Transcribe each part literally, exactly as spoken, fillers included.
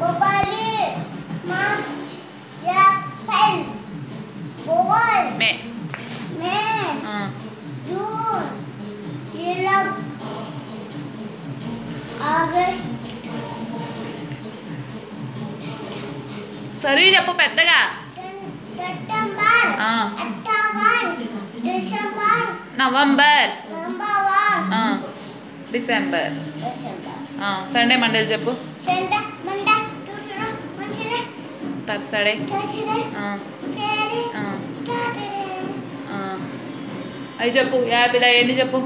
మే సరే చెప్పు పెద్దగా. నవంబర్, డిసెంబర్, సండే మండేలు చెప్పు. తర్సడే, అవి చెప్పు. యాపిల్ అవన్నీ చెప్పు.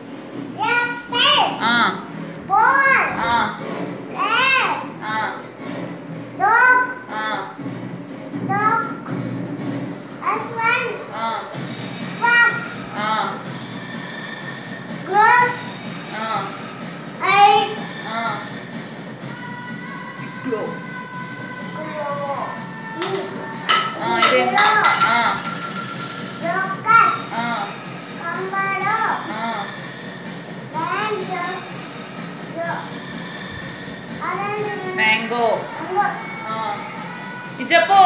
మ్యాంగో, ఇది చెప్పు.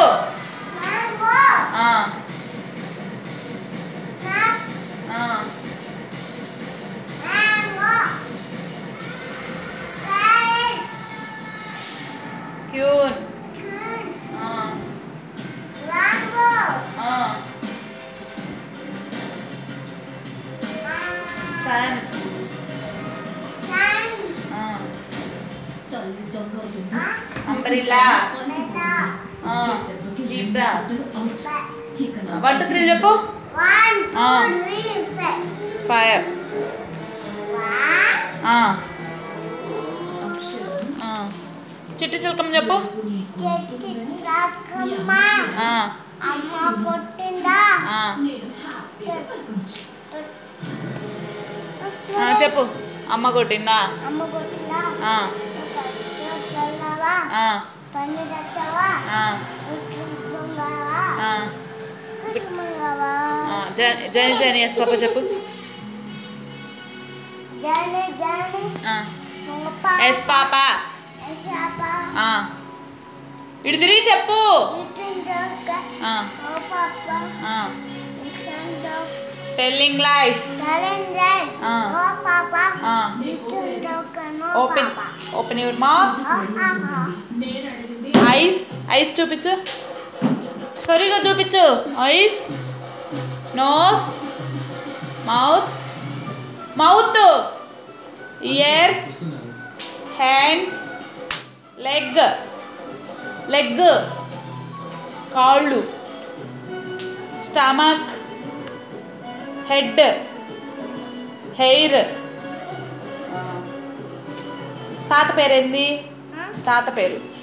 Queen, sun, umbrella, zebra. One two three చెప్పు. ఫైవ్, చిట్టు చిలకమ్మ చెప్పు. చెప్పు. అమ్మ కొట్టిందా? జని జని ఎస్ పాప చెప్పు. Yes papa. ఇటు తిరిగి చెప్పు. Telling life. Open open your mouth. Eyes eyes చూపించు. సరిగా చూపించు. Eyes, nose, mouth mouth ears, hands, leg leg కాళ్ళు, స్టమక్, హెడ్, హెయిర్. తాత పేరేంది? తాత పేరు